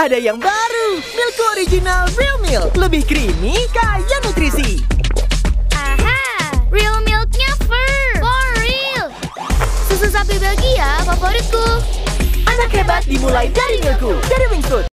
Ada yang baru, Milk Original Real Milk. Lebih creamy, kaya nutrisi. Aha, real milknya fur. For real. Susu sapi Belgia favoritku. Anak hebat dimulai dari Milku, dari Wingfood.